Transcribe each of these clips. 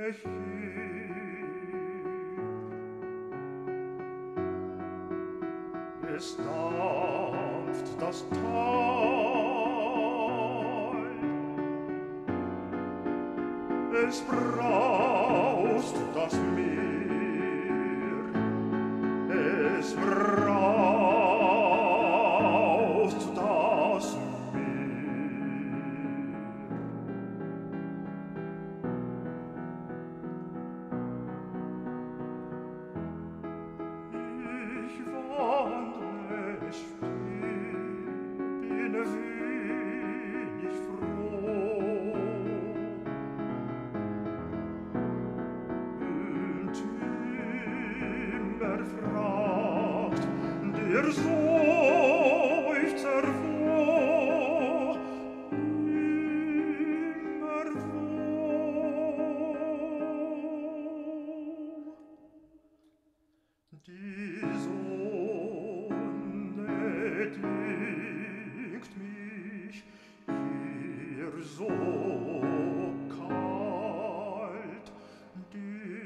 Es dampft das Tal, es braust das Meer, es braust das Meer. Ich wandre still, bin wenig froh und immer fragt der Seufzer wo, immer wo. Die Sonne dringt mich hier so kalt, die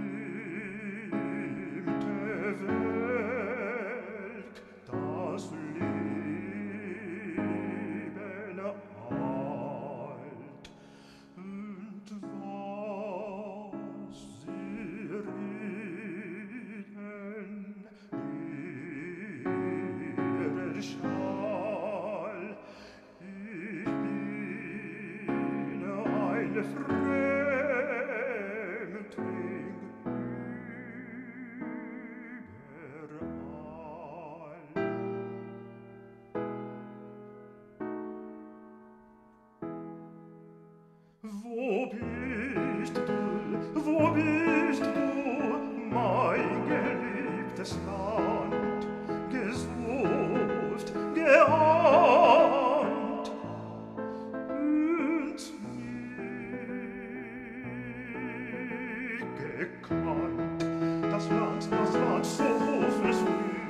blinkte Welt, das Leben alt. Und was sie reden, ihrer Schall, ich bin ein Fremdling überall. Wo bist du, mein geliebtes Land, gesucht, geahnt und nie gekannt? Das Land, so hoffnungsgrün,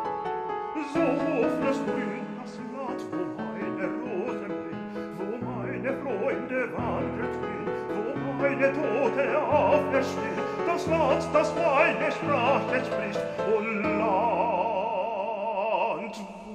das Land, wo meine Rosen blühen, wo meine Freunde wandert hin, wo meine Tote auferstehen, das Land, das meine Sprache spricht, o Land,